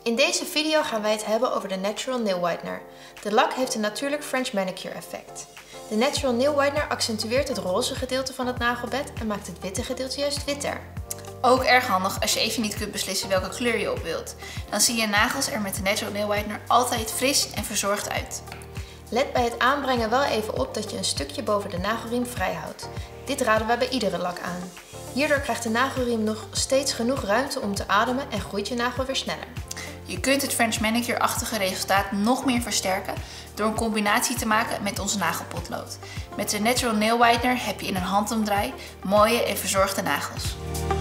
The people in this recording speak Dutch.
In deze video gaan wij het hebben over de Natural Nail Whitener. De lak heeft een natuurlijk French manicure effect. De Natural Nail Whitener accentueert het roze gedeelte van het nagelbed en maakt het witte gedeelte juist witter. Ook erg handig als je even niet kunt beslissen welke kleur je op wilt. Dan zien je nagels er met de Natural Nail Whitener altijd fris en verzorgd uit. Let bij het aanbrengen wel even op dat je een stukje boven de nagelriem vrij houdt. Dit raden wij bij iedere lak aan. Hierdoor krijgt de nagelriem nog steeds genoeg ruimte om te ademen en groeit je nagel weer sneller. Je kunt het French manicure-achtige resultaat nog meer versterken door een combinatie te maken met onze nagelpotlood. Met de Natural Nail Whitener heb je in een handomdraai mooie en verzorgde nagels.